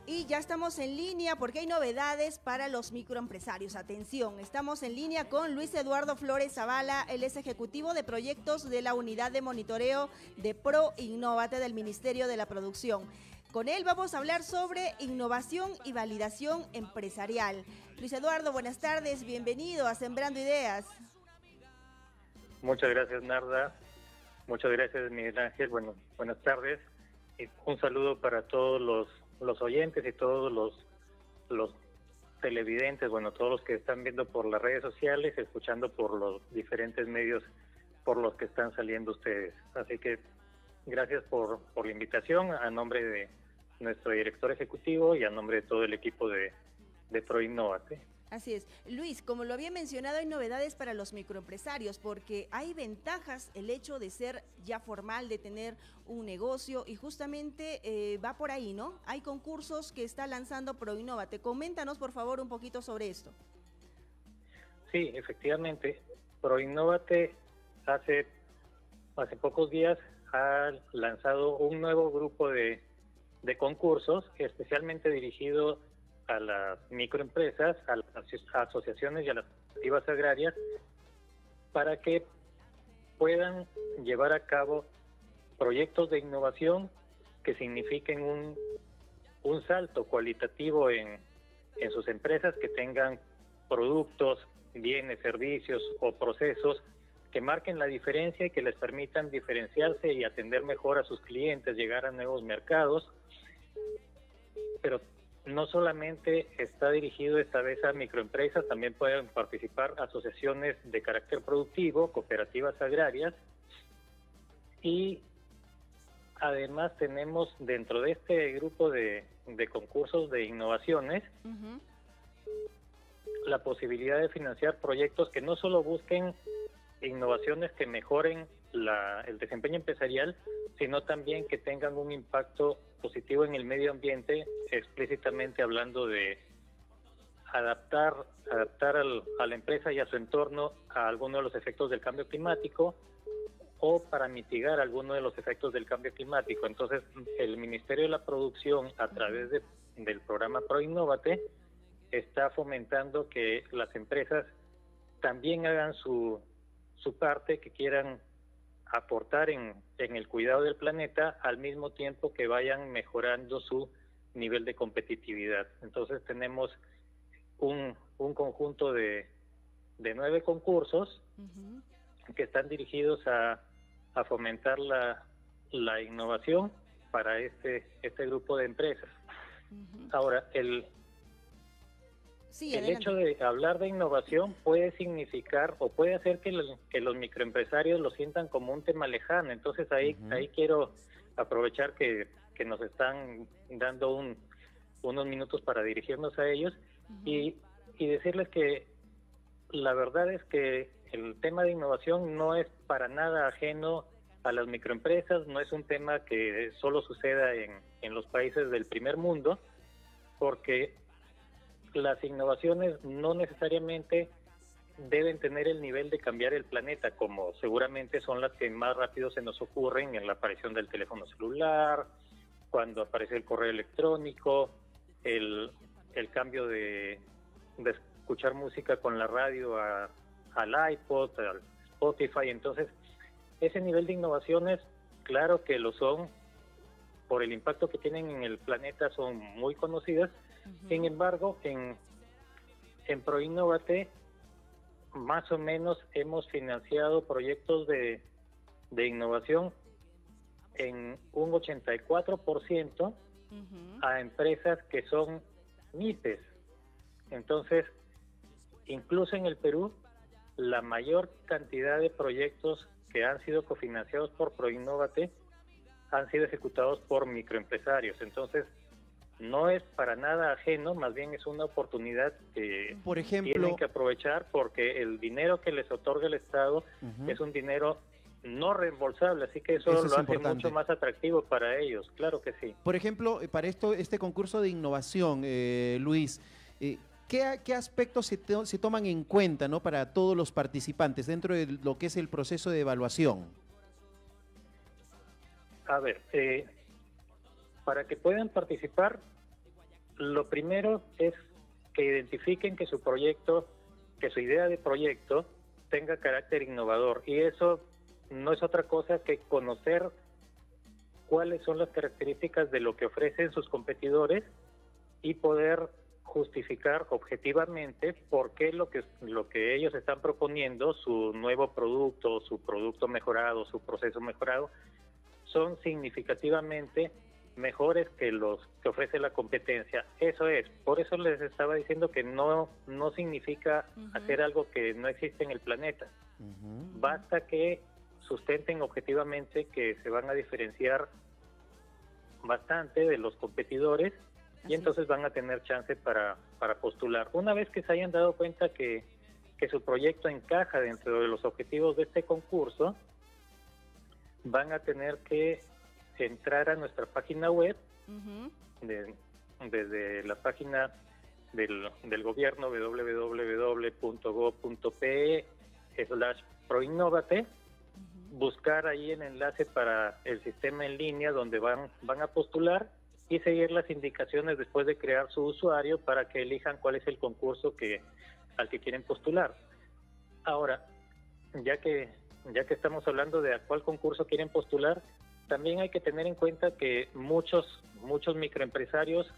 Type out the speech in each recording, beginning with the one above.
Y ya estamos en línea porque hay novedades para los microempresarios. Atención, estamos en línea con Luis Eduardo Flores Zavala, él es ejecutivo de proyectos de la unidad de monitoreo de ProInnovate del Ministerio de la Producción. Con él vamos a hablar sobre innovación y validación empresarial. Luis Eduardo, buenas tardes, bienvenido a Sembrando Ideas. Muchas gracias, Narda. Muchas gracias, Miguel Ángel. Bueno, buenas tardes. Y un saludo para todos los oyentes y todos los televidentes, bueno, todos los que están viendo por las redes sociales, escuchando por los diferentes medios por los que están saliendo ustedes. Así que gracias por la invitación a nombre de nuestro director ejecutivo y a nombre de todo el equipo de ProInnovate. Así es. Luis, como lo había mencionado, hay novedades para los microempresarios porque hay ventajas el hecho de ser ya formal, de tener un negocio y justamente va por ahí, ¿no? Hay concursos que está lanzando ProInnovate. Coméntanos, por favor, un poquito sobre esto. Sí, efectivamente. ProInnovate hace pocos días ha lanzado un nuevo grupo de concursos especialmente dirigido a las microempresas, a las asociaciones y a las cooperativas agrarias para que puedan llevar a cabo proyectos de innovación que signifiquen un salto cualitativo en sus empresas, que tengan productos, bienes, servicios o procesos que marquen la diferencia y que les permitan diferenciarse y atender mejor a sus clientes, llegar a nuevos mercados. Pero no solamente está dirigido esta vez a microempresas, también pueden participar asociaciones de carácter productivo, cooperativas agrarias, y además tenemos dentro de este grupo de concursos de innovaciones la posibilidad de financiar proyectos que no solo busquen innovaciones que mejoren el desempeño empresarial, sino también que tengan un impacto positivo en el medio ambiente, explícitamente hablando de adaptar a la empresa y a su entorno a alguno de los efectos del cambio climático o para mitigar alguno de los efectos del cambio climático. Entonces, el Ministerio de la Producción, a través del programa ProInnovate, está fomentando que las empresas también hagan su parte, que quieran aportar en el cuidado del planeta al mismo tiempo que vayan mejorando su nivel de competitividad. Entonces tenemos un conjunto de 9 concursos que están dirigidos a fomentar la innovación para este grupo de empresas. Ahora, el hecho de hablar de innovación puede significar o puede hacer que los microempresarios lo sientan como un tema lejano. Entonces ahí quiero aprovechar que nos están dando unos minutos para dirigirnos a ellos y decirles que la verdad es que el tema de innovación no es para nada ajeno a las microempresas, no es un tema que solo suceda en los países del primer mundo, porque las innovaciones no necesariamente deben tener el nivel de cambiar el planeta, como seguramente son las que más rápido se nos ocurren en la aparición del teléfono celular, cuando aparece el correo electrónico, el cambio de escuchar música con la radio al iPod, al Spotify. Entonces, ese nivel de innovaciones, claro que lo son, por el impacto que tienen en el planeta, son muy conocidas. Sin embargo, en ProInnovate más o menos hemos financiado proyectos de innovación en un 84% a empresas que son MIPES. Entonces, incluso en el Perú, la mayor cantidad de proyectos que han sido cofinanciados por ProInnovate han sido ejecutados por microempresarios. Entonces, no es para nada ajeno, más bien es una oportunidad que por ejemplo, tienen que aprovechar, porque el dinero que les otorga el Estado es un dinero no reembolsable, así que eso lo hace importante, mucho más atractivo para ellos, claro que sí. Por ejemplo, para este concurso de innovación, Luis, ¿qué aspectos se toman en cuenta, ¿no?, para todos los participantes dentro de lo que es el proceso de evaluación? A ver, para que puedan participar lo primero es que identifiquen que su proyecto, que su idea de proyecto tenga carácter innovador, y eso no es otra cosa que conocer cuáles son las características de lo que ofrecen sus competidores y poder justificar objetivamente por qué lo que ellos están proponiendo, su nuevo producto, su producto mejorado, su proceso mejorado, son significativamente mejores que los que ofrece la competencia. Eso es, por eso les estaba diciendo que no significa hacer algo que no existe en el planeta. Basta que sustenten objetivamente que se van a diferenciar bastante de los competidores y entonces van a tener chance para postular. Una vez que se hayan dado cuenta que su proyecto encaja dentro de los objetivos de este concurso, van a tener que entrar a nuestra página web, desde la página del gobierno, www.go.pe/proinnovate, buscar ahí el enlace para el sistema en línea donde van a postular y seguir las indicaciones después de crear su usuario para que elijan cuál es el concurso al que quieren postular. Ahora, ya que estamos hablando de a cuál concurso quieren postular, también hay que tener en cuenta que muchos microempresarios,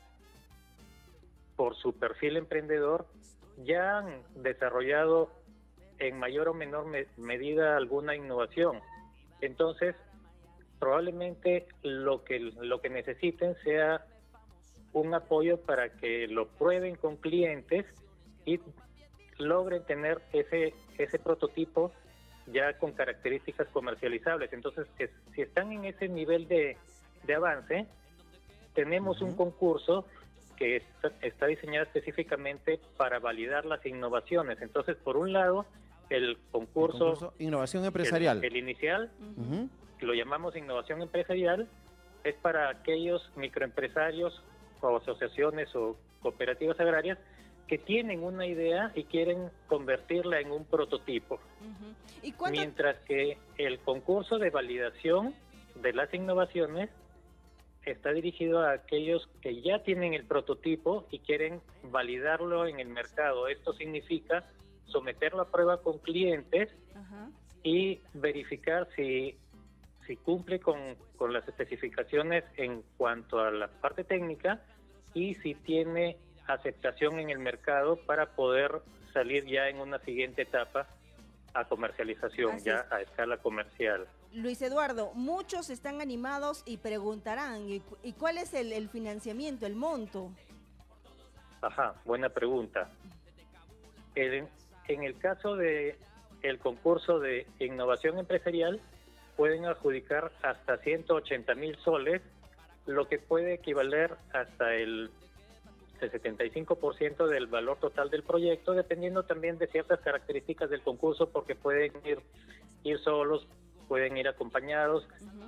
por su perfil emprendedor, ya han desarrollado en mayor o menor medida alguna innovación. Entonces, probablemente lo que necesiten sea un apoyo para que lo prueben con clientes y logren tener ese prototipo ya con características comercializables. Entonces, si están en ese nivel de avance, tenemos un concurso que está diseñado específicamente para validar las innovaciones. Entonces, por un lado, el concurso Innovación Empresarial. El inicial, lo llamamos Innovación Empresarial, es para aquellos microempresarios o asociaciones o cooperativas agrarias que tienen una idea y quieren convertirla en un prototipo. ¿Y mientras que el concurso de validación de las innovaciones está dirigido a aquellos que ya tienen el prototipo y quieren validarlo en el mercado? Esto significa someterlo a prueba con clientes y verificar si cumple con las especificaciones en cuanto a la parte técnica y si tiene aceptación en el mercado para poder salir ya en una siguiente etapa a comercialización, ya a escala comercial. Luis Eduardo, muchos están animados y preguntarán, ¿y cuál es el financiamiento, el monto? Ajá, buena pregunta. En el caso de el concurso de innovación empresarial, pueden adjudicar hasta 180,000 soles, lo que puede equivaler hasta el 75% del valor total del proyecto, dependiendo también de ciertas características del concurso, porque pueden ir solos, pueden ir acompañados,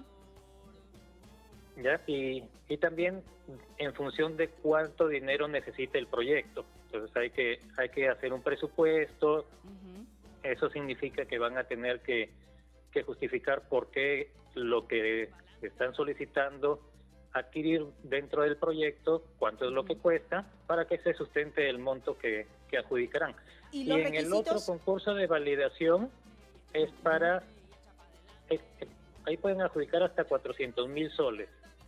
¿ya? Y también en función de cuánto dinero necesita el proyecto. Entonces hay que hacer un presupuesto. Eso significa que van a tener que justificar por qué lo que están solicitando adquirir dentro del proyecto, cuánto es lo que cuesta, para que se sustente el monto que adjudicarán. Y en el otro concurso de validación es para, ahí pueden adjudicar hasta 400,000 soles.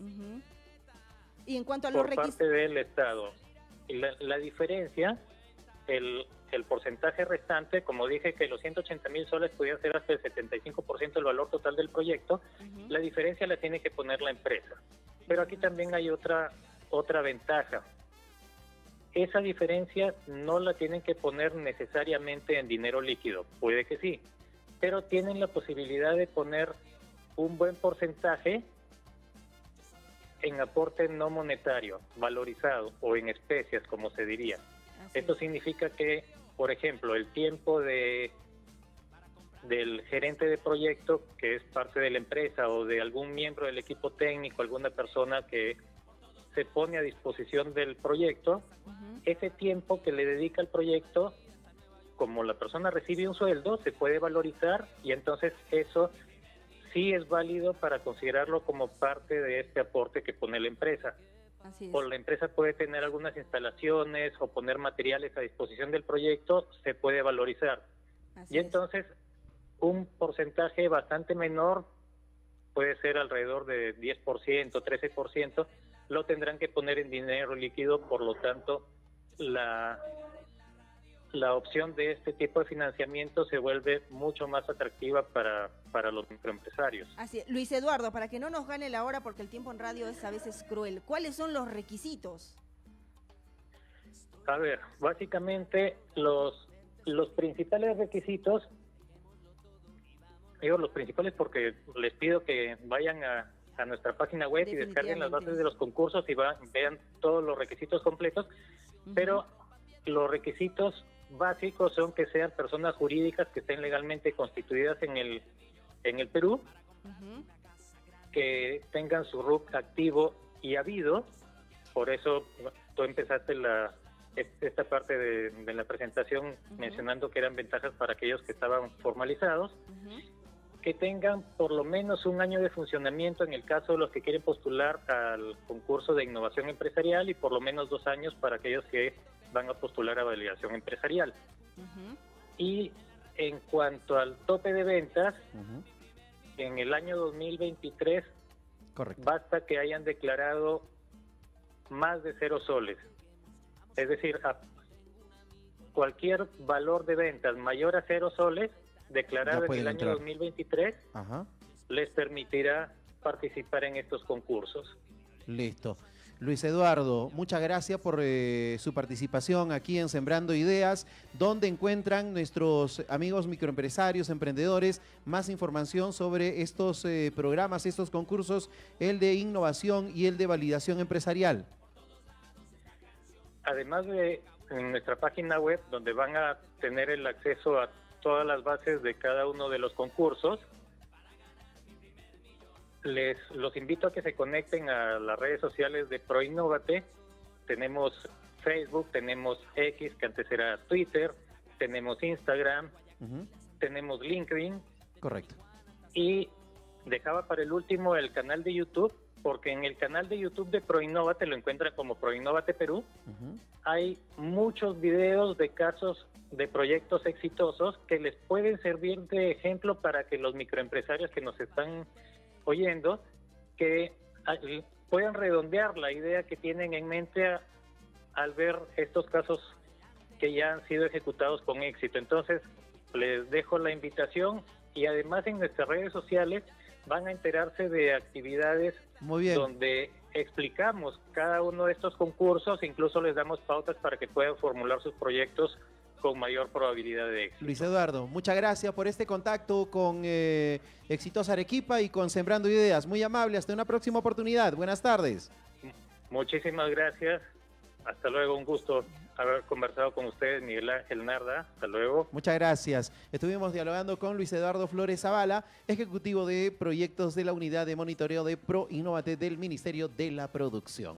Y en cuanto a por parte del Estado. Y la diferencia, el porcentaje restante, como dije que los 180,000 soles podían ser hasta el 75% del valor total del proyecto, la diferencia la tiene que poner la empresa. Pero aquí también hay otra ventaja. Esa diferencia no la tienen que poner necesariamente en dinero líquido, puede que sí, pero tienen la posibilidad de poner un buen porcentaje en aporte no monetario, valorizado, o en especias, como se diría. Esto significa que, por ejemplo, el tiempo del gerente de proyecto, que es parte de la empresa, o de algún miembro del equipo técnico, alguna persona que se pone a disposición del proyecto, ese tiempo que le dedica al proyecto, como la persona recibe un sueldo, se puede valorizar, y entonces eso sí es válido para considerarlo como parte de este aporte que pone la empresa. Así es. o la empresa puede tener algunas instalaciones o poner materiales a disposición del proyecto, se puede valorizar. Así Y es. entonces un porcentaje bastante menor, puede ser alrededor de 10%, 13%, lo tendrán que poner en dinero líquido, por lo tanto la opción de este tipo de financiamiento se vuelve mucho más atractiva para los microempresarios. Así es. Luis Eduardo, para que no nos gane la hora, porque el tiempo en radio es a veces cruel, ¿cuáles son los requisitos? A ver, básicamente los principales requisitos, digo los principales porque les pido que vayan a nuestra página web y descarguen las bases de los concursos y vean todos los requisitos completos, pero los requisitos básicos son que sean personas jurídicas que estén legalmente constituidas en el Perú, que tengan su RUC activo y habido. Por eso tú empezaste esta parte de la presentación mencionando que eran ventajas para aquellos que estaban formalizados, que tengan por lo menos un año de funcionamiento en el caso de los que quieren postular al concurso de innovación empresarial y por lo menos 2 años para aquellos que van a postular a validación empresarial. Y en cuanto al tope de ventas, en el año 2023 Correcto. basta que hayan declarado más de 0 soles. Es decir, a cualquier valor de ventas mayor a 0 soles declarado en el año 2023 les permitirá participar en estos concursos. Listo. Luis Eduardo, muchas gracias por su participación aquí en Sembrando Ideas. ¿Dónde encuentran nuestros amigos microempresarios, emprendedores, más información sobre estos programas, estos concursos, el de innovación y el de validación empresarial? Además de en nuestra página web, donde van a tener el acceso a todas las bases de cada uno de los concursos, los invito a que se conecten a las redes sociales de ProInnovate. Tenemos Facebook, tenemos X, que antes era Twitter, tenemos Instagram, tenemos LinkedIn. Correcto. Y dejaba para el último el canal de YouTube, porque en el canal de YouTube de ProInnovate, lo encuentran como ProInnovate Perú, hay muchos videos de casos de proyectos exitosos que les pueden servir de ejemplo para que los microempresarios que nos están oyendo, que puedan redondear la idea que tienen en mente al ver estos casos que ya han sido ejecutados con éxito. Entonces, les dejo la invitación y además en nuestras redes sociales van a enterarse de actividades donde explicamos cada uno de estos concursos, incluso les damos pautas para que puedan formular sus proyectos con mayor probabilidad de éxito. Luis Eduardo, muchas gracias por este contacto con Exitosa Arequipa y con Sembrando Ideas. Muy amable, hasta una próxima oportunidad. Buenas tardes. Muchísimas gracias. Hasta luego, un gusto haber conversado con ustedes, Miguel Ángel Narda. Hasta luego. Muchas gracias. Estuvimos dialogando con Luis Eduardo Flores Zavala, ejecutivo de proyectos de la Unidad de Monitoreo de ProInnovate del Ministerio de la Producción.